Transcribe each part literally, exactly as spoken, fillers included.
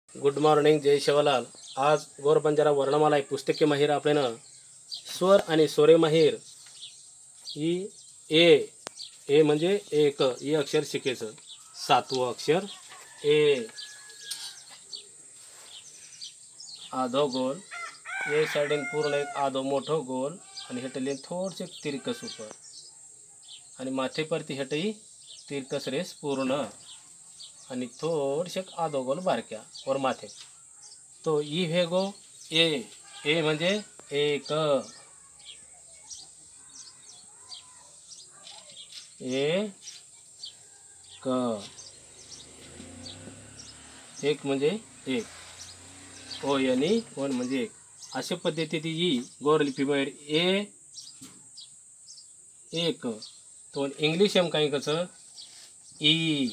Good morning, जय शिवलाल. आज गोर बंजारा वर्णमाला आहे पुस्तके माहीर आपल्यानं स्वर आणि सोरे माहीर ही ए ए म्हणजे एक ई अक्षर शिकायचं. सातवं अक्षर ए. आधो गोल ए साइडीन पूर्ण एक आधो मोठो गोल आणि हेटले थोडसे तिरकस ऊपर आणि माथे परती हेटही तिरकस रेस पूर्ण आणि थोडसे आधो गोल बारक्या और माथे. तो ई भेगो ए. ए म्हणजे एक. ए क एक म्हणजे एक. ओ यानी वन म्हणजे एक. अशा पद्धतीने ई गोरलिपीबाहेर ए एक. तो इंग्लिश एम काही कसं ई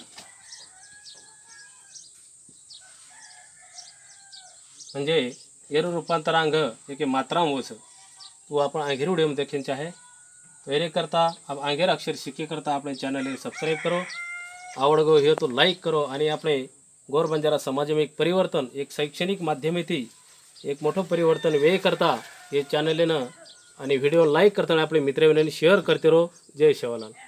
म्हणजे येरु रूपांतरांग एक मात्राम होस. तो अपन आंगेर वीडियो में देखने चाहे तो एरे करता अब आंगेर अक्षर सीखे करता अपने चैनल ने सब्सक्राइब करो. आवड़ गो हे तो लाइक करो आणि अपने गोर बंजारा समाज में एक परिवर्तन एक शैक्षणिक माध्यमेती एक मोठं परिवर्तन वे करता हे चॅनल ने आणि व्हिडिओ लाईक करताना आपले मित्रमंडळींनी शेअर करते रहो. जय शिवलाल.